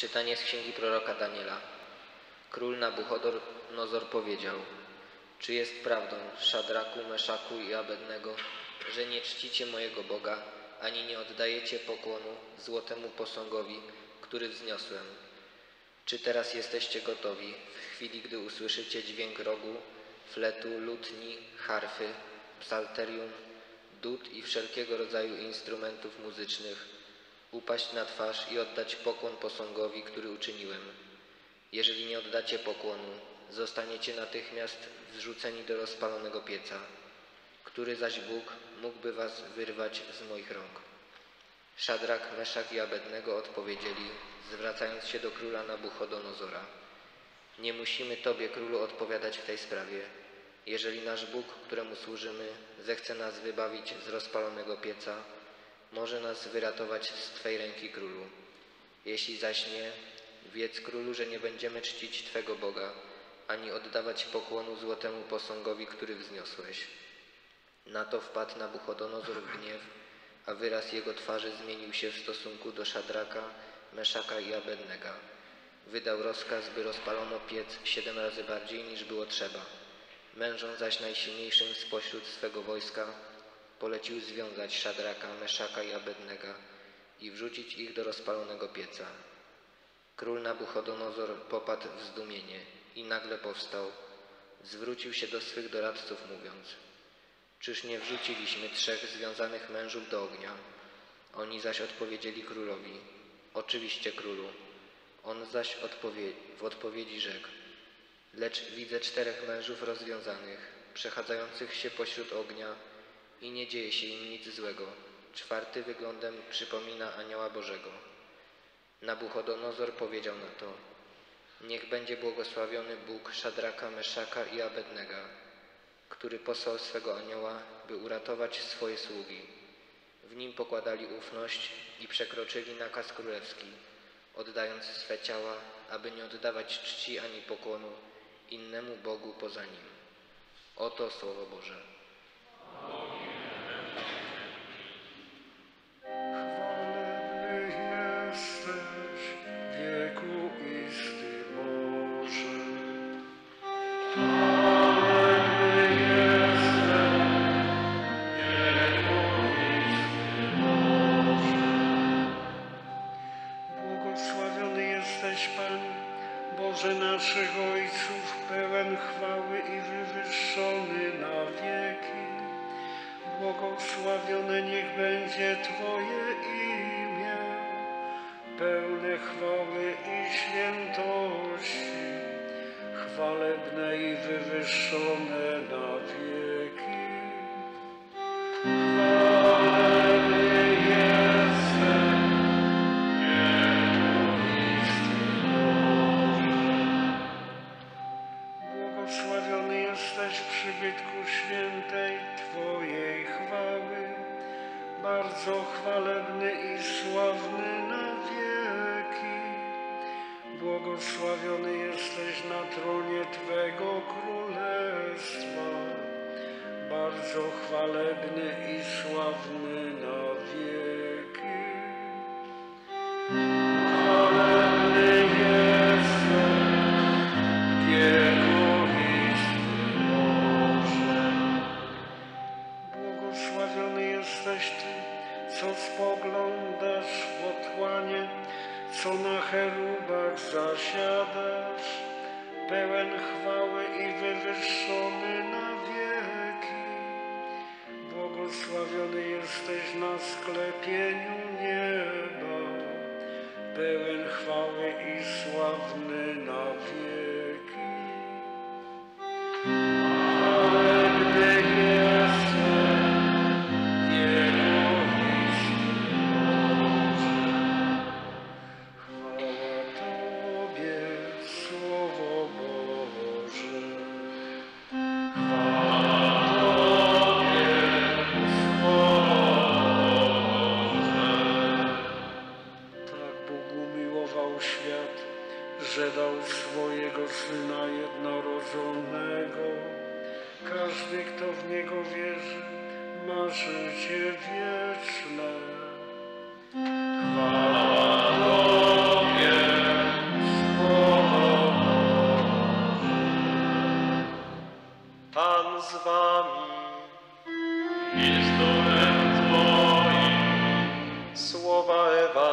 Czytanie z księgi proroka Daniela. Król Nabuchodonozor powiedział: czy jest prawdą, Szadraku, Meszaku i Abednego, że nie czcicie mojego Boga, ani nie oddajecie pokłonu złotemu posągowi, który wzniosłem? Czy teraz jesteście gotowi, w chwili gdy usłyszycie dźwięk rogu, fletu, lutni, harfy, psalterium, dud i wszelkiego rodzaju instrumentów muzycznych, upaść na twarz i oddać pokłon posągowi, który uczyniłem? Jeżeli nie oddacie pokłonu, zostaniecie natychmiast wrzuceni do rozpalonego pieca. Który zaś Bóg mógłby was wyrwać z moich rąk? Szadrak, Meszak i Abednego odpowiedzieli, zwracając się do króla Nabuchodonozora: nie musimy tobie, królu, odpowiadać w tej sprawie. Jeżeli nasz Bóg, któremu służymy, zechce nas wybawić z rozpalonego pieca, może nas wyratować z twej ręki, królu. Jeśli zaś nie, wiedz, królu, że nie będziemy czcić twego Boga, ani oddawać pokłonu złotemu posągowi, który wzniosłeś. Na to wpadł Nabuchodonozor w gniew, a wyraz jego twarzy zmienił się w stosunku do Szadraka, Meszaka i Abednego. Wydał rozkaz, by rozpalono piec 7 razy bardziej, niż było trzeba. Mężom zaś najsilniejszym spośród swego wojska polecił związać Szadraka, Meszaka i Abednego i wrzucić ich do rozpalonego pieca. Król Nabuchodonozor popadł w zdumienie i nagle powstał. Zwrócił się do swych doradców, mówiąc: czyż nie wrzuciliśmy 3 związanych mężów do ognia? Oni zaś odpowiedzieli królowi: oczywiście, królu. On zaś w odpowiedzi rzekł: lecz widzę 4 mężów rozwiązanych, przechadzających się pośród ognia i nie dzieje się im nic złego. 4 wyglądem przypomina anioła Bożego. Nabuchodonozor powiedział na to: niech będzie błogosławiony Bóg Szadraka, Meszaka i Abednego, który posłał swego anioła, by uratować swoje sługi. W nim pokładali ufność i przekroczyli nakaz królewski, oddając swe ciała, aby nie oddawać czci ani pokłonu innemu Bogu poza nim. Oto Słowo Boże. Boże naszych ojców, pełen chwały i wywyższony na wieki. Błogosławione niech będzie Twoje imię, pełne chwały i świętości, chwalebne i wywyższone na wieki. Świętej Twojej chwały, bardzo chwalebny i sławny na wieki. Błogosławiony jesteś na tronie Twego królestwa, bardzo chwalebny i sławny na wieki. Chwalebny jesteś wieku. Jesteś Ty, co spoglądasz w otchłanie, co na cherubach zasiadasz, pełen chwały i wywyższony na wieki. Błogosławiony jesteś na sklepieniu nieba, pełen chwały i sławny na wieki. Że dał swojego Syna jednorodzonego. Każdy, kto w Niego wierzy, ma życie wieczne. Chwała Tobie,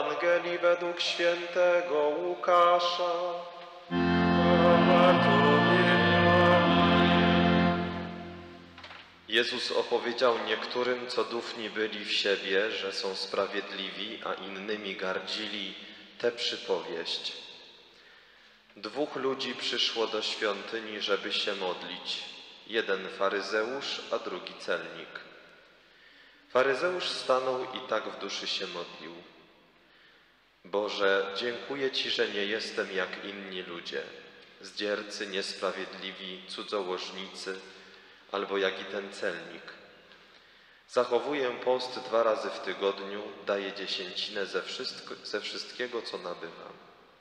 Ewangelii według świętego Łukasza. Chwała Tobie, Panie. Jezus opowiedział niektórym, co duchni byli w siebie, że są sprawiedliwi, a innymi gardzili, tę przypowieść. 2 ludzi przyszło do świątyni, żeby się modlić. Jeden faryzeusz, a drugi celnik. Faryzeusz stanął i tak w duszy się modlił. Boże, dziękuję Ci, że nie jestem jak inni ludzie, zdziercy, niesprawiedliwi, cudzołożnicy, albo jak i ten celnik. Zachowuję post 2 razy w tygodniu, daję dziesięcinę ze wszystkiego, co nabywam.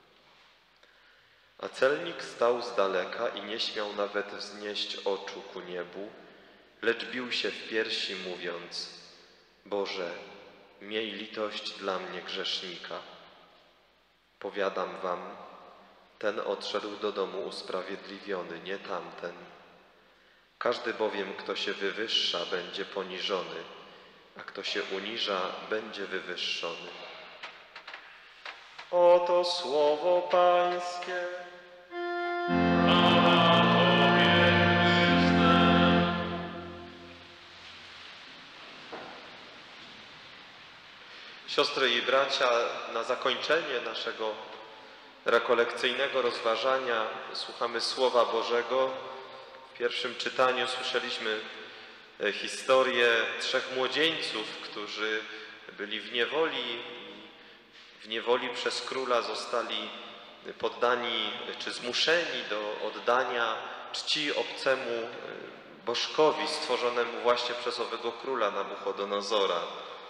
A celnik stał z daleka i nie śmiał nawet wznieść oczu ku niebu, lecz bił się w piersi, mówiąc: Boże, miej litość dla mnie grzesznika. Powiadam wam, ten odszedł do domu usprawiedliwiony, nie tamten. Każdy bowiem, kto się wywyższa, będzie poniżony, a kto się uniża, będzie wywyższony. Oto słowo Pańskie. Siostry i bracia, na zakończenie naszego rekolekcyjnego rozważania słuchamy Słowa Bożego. W pierwszym czytaniu słyszeliśmy historię 3 młodzieńców, którzy byli w niewoli przez króla zostali poddani czy zmuszeni do oddania czci obcemu bożkowi stworzonemu właśnie przez owego króla Nabuchodonozora.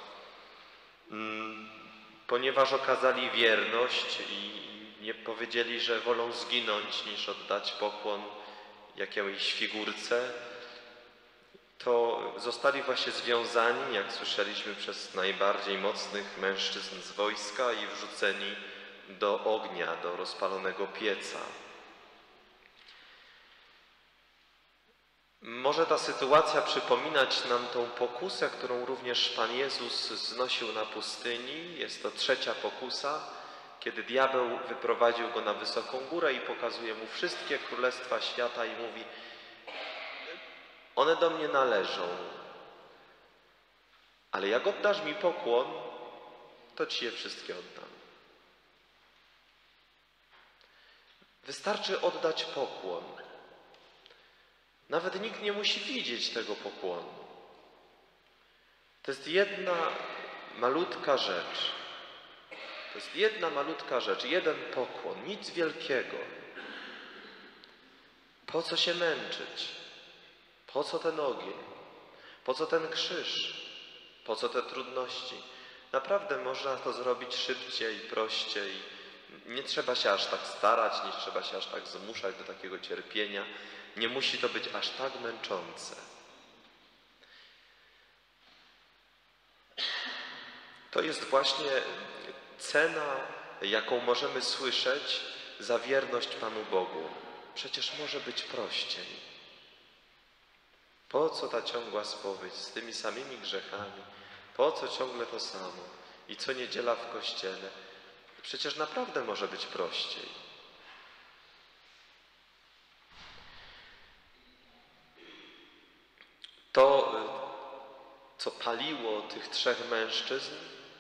Ponieważ okazali wierność i nie powiedzieli, że wolą zginąć niż oddać pokłon jakiejś figurce, to zostali właśnie związani, jak słyszeliśmy, przez najbardziej mocnych mężczyzn z wojska i wrzuceni do ognia, do rozpalonego pieca. Może ta sytuacja przypominać nam tą pokusę, którą również Pan Jezus znosił na pustyni. Jest to 3. pokusa, kiedy diabeł wyprowadził go na wysoką górę i pokazuje mu wszystkie królestwa świata i mówi: one do mnie należą, ale jak oddasz mi pokłon, to ci je wszystkie oddam. Wystarczy oddać pokłon. Nawet nikt nie musi widzieć tego pokłonu. To jest jedna malutka rzecz. To jest jedna malutka rzecz, jeden pokłon, nic wielkiego. Po co się męczyć? Po co ten ogień? Po co ten krzyż? Po co te trudności? Naprawdę można to zrobić szybciej, prościej. Nie trzeba się aż tak starać, nie trzeba się aż tak zmuszać do takiego cierpienia. Nie musi to być aż tak męczące. To jest właśnie cena, jaką możemy słyszeć za wierność Panu Bogu. Przecież może być prościej. Po co ta ciągła spowiedź z tymi samymi grzechami? Po co ciągle to samo? I co niedziela w kościele? Przecież naprawdę może być prościej. To, co paliło tych 3 mężczyzn,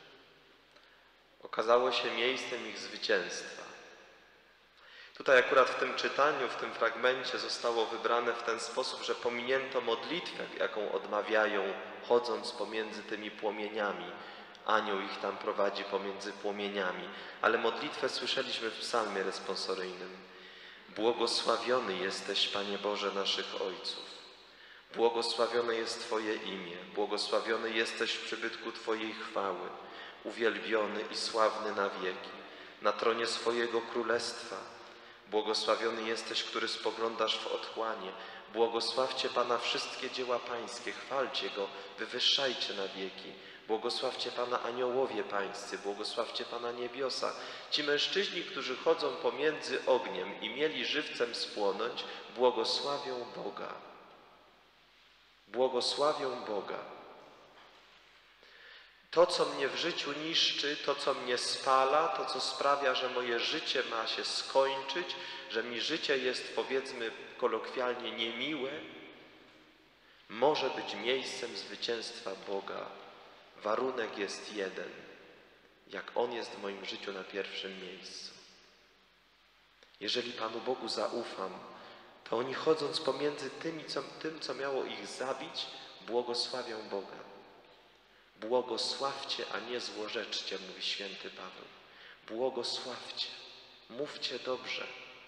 okazało się miejscem ich zwycięstwa. Tutaj akurat w tym czytaniu, w tym fragmencie zostało wybrane w ten sposób, że pominięto modlitwę, jaką odmawiają, chodząc pomiędzy tymi płomieniami. Anioł ich tam prowadzi pomiędzy płomieniami, ale modlitwę słyszeliśmy w psalmie responsoryjnym. Błogosławiony jesteś, Panie Boże naszych ojców. Błogosławione jest Twoje imię, błogosławiony jesteś w przybytku Twojej chwały, uwielbiony i sławny na wieki, na tronie swojego królestwa. Błogosławiony jesteś, który spoglądasz w otchłanie. Błogosławcie Pana wszystkie dzieła Pańskie, chwalcie Go, wywyższajcie na wieki. Błogosławcie Pana aniołowie Pańscy, błogosławcie Pana niebiosa. Ci mężczyźni, którzy chodzą pomiędzy ogniem i mieli żywcem spłonąć, błogosławią Boga. Błogosławią Boga. To, co mnie w życiu niszczy, to, co mnie spala, to, co sprawia, że moje życie ma się skończyć, że mi życie jest, powiedzmy kolokwialnie, niemiłe, może być miejscem zwycięstwa Boga. Warunek jest jeden. Jak On jest w moim życiu na pierwszym miejscu. Jeżeli Panu Bogu zaufam, to oni chodząc pomiędzy tym, co miało ich zabić, błogosławią Boga. Błogosławcie, a nie złorzeczcie, mówi święty Paweł. Błogosławcie, mówcie dobrze.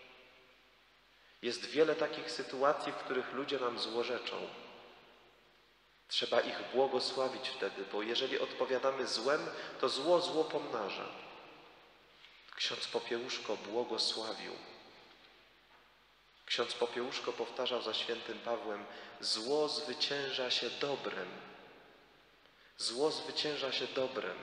Jest wiele takich sytuacji, w których ludzie nam złorzeczą. Trzeba ich błogosławić wtedy, bo jeżeli odpowiadamy złem, to zło pomnaża. Ksiądz Popiełuszko błogosławił. Ksiądz Popiełuszko powtarzał za świętym Pawłem: zło zwycięża się dobrem. Zło zwycięża się dobrem.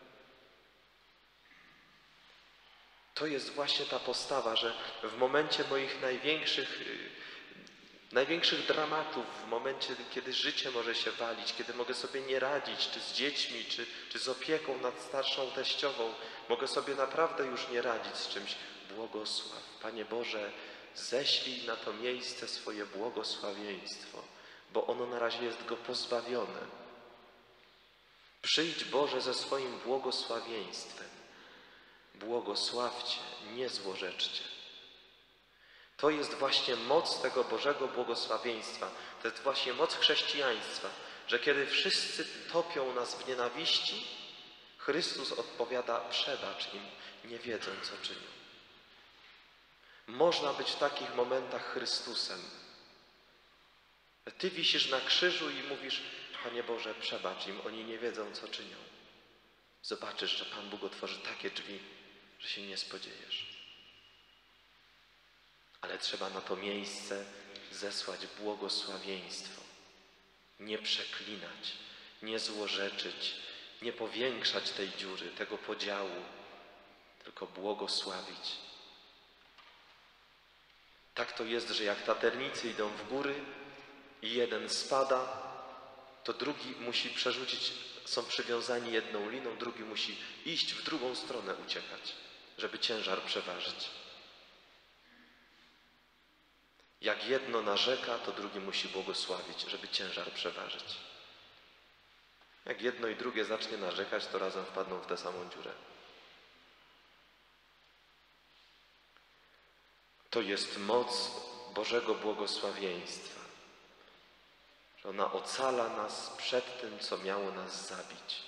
To jest właśnie ta postawa, że w momencie moich największych dramatów, w momencie, kiedy życie może się walić, kiedy mogę sobie nie radzić, czy z dziećmi, czy z opieką nad starszą teściową, mogę sobie naprawdę już nie radzić z czymś. Błogosław. Panie Boże, ześlij na to miejsce swoje błogosławieństwo, bo ono na razie jest go pozbawione. Przyjdź Boże ze swoim błogosławieństwem. Błogosławcie, nie złorzeczcie. To jest właśnie moc tego Bożego błogosławieństwa. To jest właśnie moc chrześcijaństwa, że kiedy wszyscy topią nas w nienawiści, Chrystus odpowiada: przebacz im, nie wiedzą, co czynią. Można być w takich momentach Chrystusem. Ty wisisz na krzyżu i mówisz: Panie Boże, przebacz im, oni nie wiedzą, co czynią. Zobaczysz, że Pan Bóg otworzy takie drzwi, że się nie spodziejesz. Ale trzeba na to miejsce zesłać błogosławieństwo. Nie przeklinać, nie złorzeczyć, nie powiększać tej dziury, tego podziału, tylko błogosławić. Tak to jest, że jak taternicy idą w góry i jeden spada, to drugi musi przerzucić, są przywiązani jedną liną, drugi musi iść w drugą stronę, uciekać, żeby ciężar przeważyć. Jak jedno narzeka, to drugi musi błogosławić, żeby ciężar przeważyć. Jak jedno i drugie zacznie narzekać, to razem wpadną w tę samą dziurę. To jest moc Bożego błogosławieństwa, że ona ocala nas przed tym, co miało nas zabić.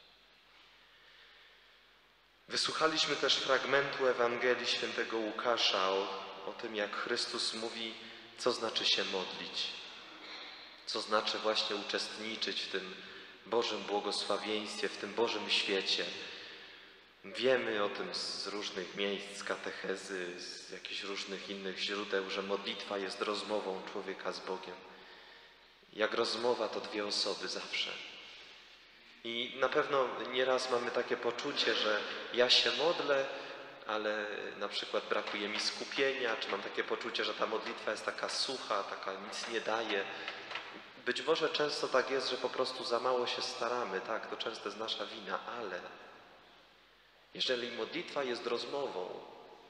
Wysłuchaliśmy też fragmentu Ewangelii Świętego Łukasza o tym, jak Chrystus mówi, co znaczy się modlić, co znaczy właśnie uczestniczyć w tym Bożym błogosławieństwie, w tym Bożym świecie. Wiemy o tym z różnych miejsc, z katechezy, z jakichś różnych innych źródeł, że modlitwa jest rozmową człowieka z Bogiem. Jak rozmowa to dwie osoby zawsze. I na pewno nieraz mamy takie poczucie, że ja się modlę, ale na przykład brakuje mi skupienia, czy mam takie poczucie, że ta modlitwa jest taka sucha, taka nic nie daje. Być może często tak jest, że po prostu za mało się staramy, tak, to często jest nasza wina, ale jeżeli modlitwa jest rozmową,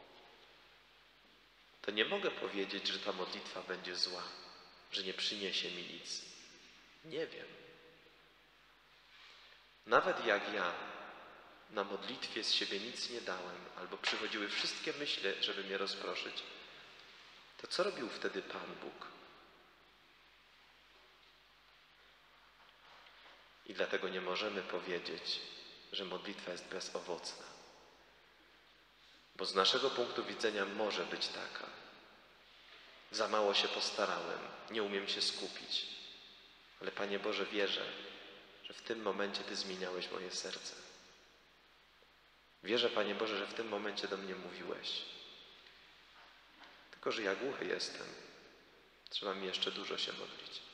to nie mogę powiedzieć, że ta modlitwa będzie zła, że nie przyniesie mi nic. Nie wiem. Nawet jak ja na modlitwie z siebie nic nie dałem, albo przychodziły wszystkie myśli, żeby mnie rozproszyć, to co robił wtedy Pan Bóg? I dlatego nie możemy powiedzieć, że modlitwa jest bezowocna. Bo z naszego punktu widzenia może być taka. Za mało się postarałem, nie umiem się skupić. Ale Panie Boże, wierzę, że w tym momencie Ty zmieniałeś moje serce. Wierzę, Panie Boże, że w tym momencie do mnie mówiłeś. Tylko że ja głuchy jestem. Trzeba mi jeszcze dużo się modlić.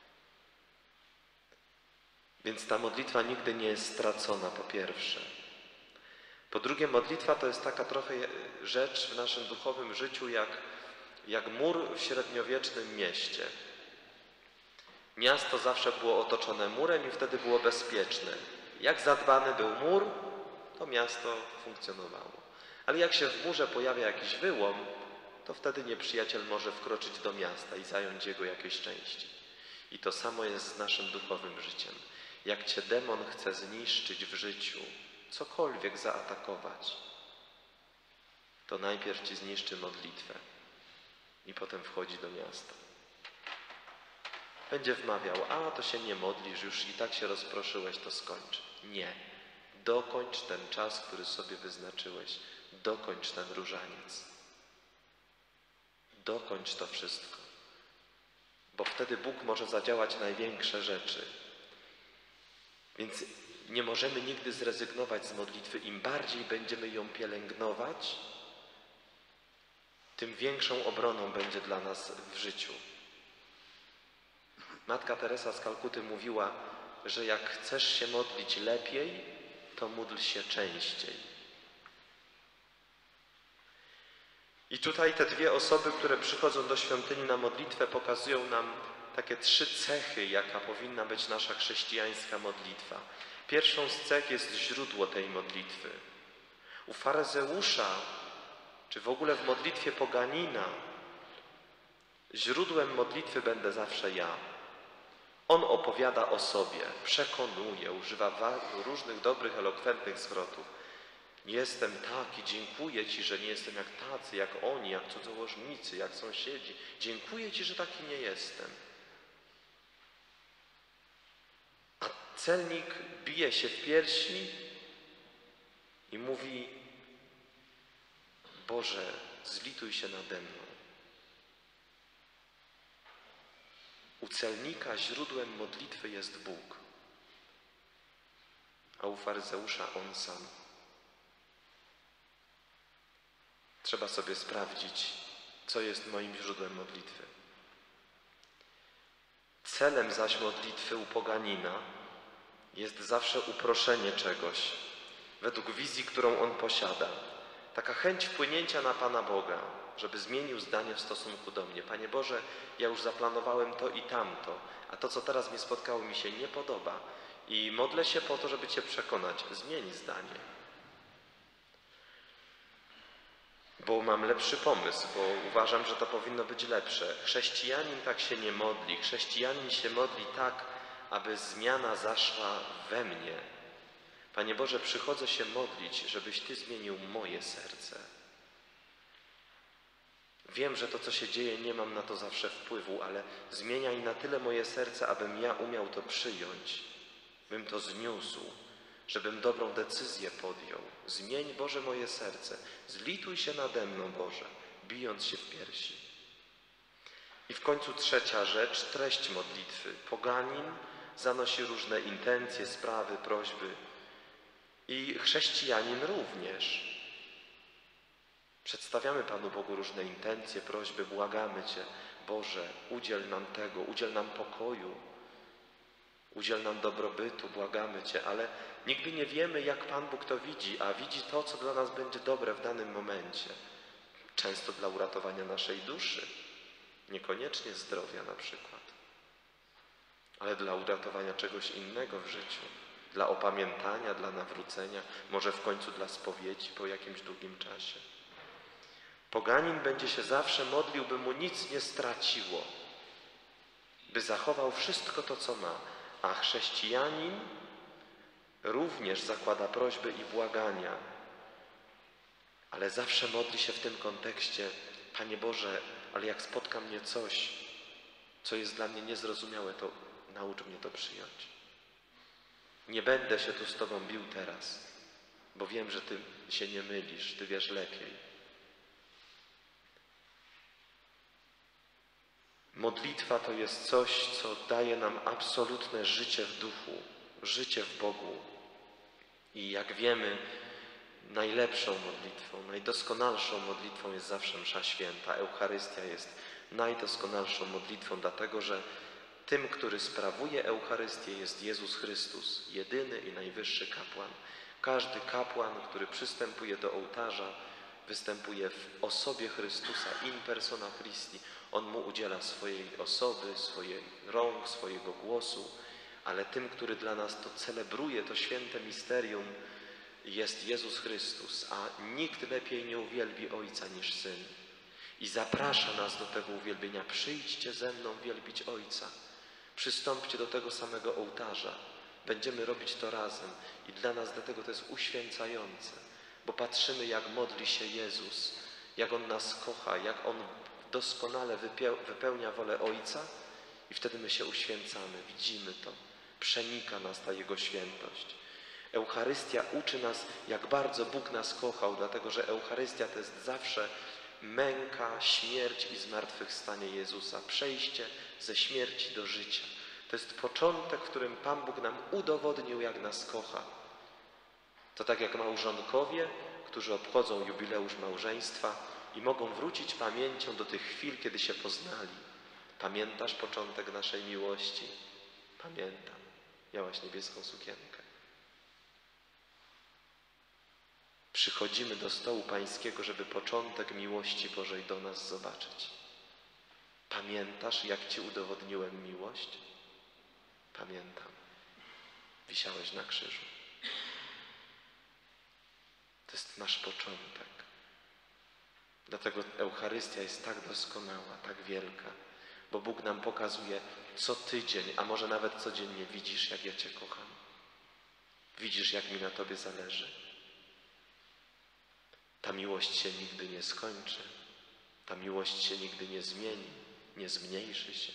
Więc ta modlitwa nigdy nie jest stracona, po pierwsze. Po drugie, modlitwa to jest taka trochę rzecz w naszym duchowym życiu jak mur w średniowiecznym mieście. Miasto zawsze było otoczone murem i wtedy było bezpieczne. Jak zadbany był mur, to miasto funkcjonowało. Ale jak się w murze pojawia jakiś wyłom, to wtedy nieprzyjaciel może wkroczyć do miasta i zająć jego jakieś części. I to samo jest z naszym duchowym życiem. Jak cię demon chce zniszczyć w życiu, cokolwiek zaatakować, to najpierw ci zniszczy modlitwę i potem wchodzi do miasta. Będzie wmawiał, a to się nie modlisz, już i tak się rozproszyłeś, to skończ. Nie. Dokończ ten czas, który sobie wyznaczyłeś. Dokończ ten różaniec. Dokończ to wszystko. Bo wtedy Bóg może zadziałać największe rzeczy. Więc nie możemy nigdy zrezygnować z modlitwy. Im bardziej będziemy ją pielęgnować, tym większą obroną będzie dla nas w życiu. Matka Teresa z Kalkuty mówiła, że jak chcesz się modlić lepiej, to módl się częściej. I tutaj te dwie osoby, które przychodzą do świątyni na modlitwę, pokazują nam takie 3 cechy, jaka powinna być nasza chrześcijańska modlitwa. Pierwszą z cech jest źródło tej modlitwy. U faryzeusza, czy w ogóle w modlitwie poganina, źródłem modlitwy będę zawsze ja. On opowiada o sobie, przekonuje, używa różnych dobrych, elokwentnych zwrotów. Jestem taki, dziękuję Ci, że nie jestem jak tacy, jak oni, jak cudzołożnicy, jak sąsiedzi. Dziękuję Ci, że taki nie jestem. A celnik bije się w piersi i mówi: Boże, zlituj się nade mną. U celnika źródłem modlitwy jest Bóg, a u faryzeusza on sam. Trzeba sobie sprawdzić, co jest moim źródłem modlitwy. Celem zaś modlitwy u poganina jest zawsze uproszenie czegoś, według wizji, którą on posiada. Taka chęć wpłynięcia na Pana Boga, żeby zmienił zdanie w stosunku do mnie. Panie Boże, ja już zaplanowałem to i tamto, a to, co teraz mnie spotkało, mi się nie podoba. I modlę się po to, żeby Cię przekonać. Zmień zdanie. Bo mam lepszy pomysł, bo uważam, że to powinno być lepsze. Chrześcijanin tak się nie modli. Chrześcijanin się modli tak, aby zmiana zaszła we mnie. Panie Boże, przychodzę się modlić, żebyś Ty zmienił moje serce. Wiem, że to, co się dzieje, nie mam na to zawsze wpływu, ale zmieniaj na tyle moje serce, abym ja umiał to przyjąć, bym to zniósł, żebym dobrą decyzję podjął. Zmień, Boże, moje serce. Zlituj się nade mną, Boże, bijąc się w piersi. I w końcu 3. rzecz, treść modlitwy. Poganin zanosi różne intencje, sprawy, prośby i chrześcijanin również. Przedstawiamy Panu Bogu różne intencje, prośby, błagamy Cię, Boże, udziel nam tego, udziel nam pokoju, udziel nam dobrobytu, błagamy Cię, ale nigdy nie wiemy, jak Pan Bóg to widzi, a widzi to, co dla nas będzie dobre w danym momencie. Często dla uratowania naszej duszy, niekoniecznie zdrowia na przykład, ale dla uratowania czegoś innego w życiu, dla opamiętania, dla nawrócenia, może w końcu dla spowiedzi po jakimś długim czasie. Poganin będzie się zawsze modlił, by mu nic nie straciło, by zachował wszystko to, co ma, a chrześcijanin również zakłada prośby i błagania, ale zawsze modli się w tym kontekście: Panie Boże, ale jak spotka mnie coś, co jest dla mnie niezrozumiałe, to naucz mnie to przyjąć. Nie będę się tu z Tobą bił teraz, bo wiem, że Ty się nie mylisz, Ty wiesz lepiej. Modlitwa to jest coś, co daje nam absolutne życie w duchu, życie w Bogu. I jak wiemy, najlepszą modlitwą, najdoskonalszą modlitwą jest zawsze msza święta. Eucharystia jest najdoskonalszą modlitwą, dlatego że tym, który sprawuje Eucharystię, jest Jezus Chrystus, jedyny i najwyższy kapłan. Każdy kapłan, który przystępuje do ołtarza, występuje w osobie Chrystusa, in persona Christi. On mu udziela swojej osoby, swoich rąk, swojego głosu, ale tym, który dla nas to celebruje, to święte misterium, jest Jezus Chrystus, a nikt lepiej nie uwielbi Ojca niż Syn. I zaprasza nas do tego uwielbienia. Przyjdźcie ze mną wielbić Ojca. Przystąpcie do tego samego ołtarza. Będziemy robić to razem i dla nas dlatego to jest uświęcające, bo patrzymy, jak modli się Jezus, jak On nas kocha, jak On doskonale wypełnia wolę Ojca i wtedy my się uświęcamy, widzimy to, przenika nas ta Jego świętość. Eucharystia uczy nas, jak bardzo Bóg nas kochał, dlatego że Eucharystia to jest zawsze męka, śmierć i zmartwychwstanie Jezusa, przejście ze śmierci do życia. To jest początek, w którym Pan Bóg nam udowodnił, jak nas kocha. To tak jak małżonkowie, którzy obchodzą jubileusz małżeństwa i mogą wrócić pamięcią do tych chwil, kiedy się poznali. Pamiętasz początek naszej miłości? Pamiętam. Miałaś niebieską sukienkę. Przychodzimy do stołu Pańskiego, żeby początek miłości Bożej do nas zobaczyć. Pamiętasz, jak Ci udowodniłem miłość? Pamiętam. Wisiałeś na krzyżu. To jest nasz początek. Dlatego Eucharystia jest tak doskonała, tak wielka, bo Bóg nam pokazuje co tydzień, a może nawet codziennie, widzisz, jak ja Cię kocham. Widzisz, jak mi na Tobie zależy. Ta miłość się nigdy nie skończy. Ta miłość się nigdy nie zmieni, nie zmniejszy się.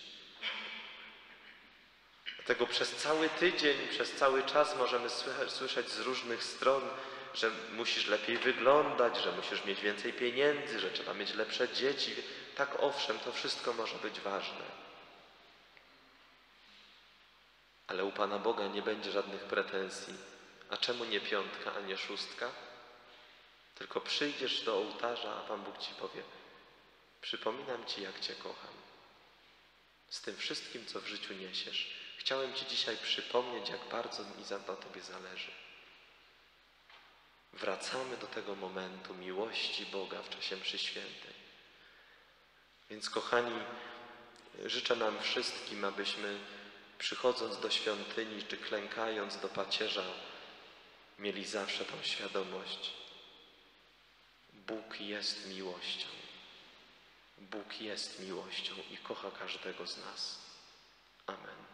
Dlatego przez cały tydzień, przez cały czas możemy słyszeć z różnych stron, że musisz lepiej wyglądać, że musisz mieć więcej pieniędzy, że trzeba mieć lepsze dzieci. Tak, owszem, to wszystko może być ważne. Ale u Pana Boga nie będzie żadnych pretensji. A czemu nie 5, a nie 6? Tylko przyjdziesz do ołtarza, a Pan Bóg Ci powie: przypominam Ci, jak Cię kocham. Z tym wszystkim, co w życiu niesiesz. Chciałem Ci dzisiaj przypomnieć, jak bardzo mi na Tobie zależy. Wracamy do tego momentu miłości Boga w czasie mszy świętej. Więc, kochani, życzę nam wszystkim, abyśmy przychodząc do świątyni czy klękając do pacierza mieli zawsze tą świadomość. Bóg jest miłością. Bóg jest miłością i kocha każdego z nas. Amen.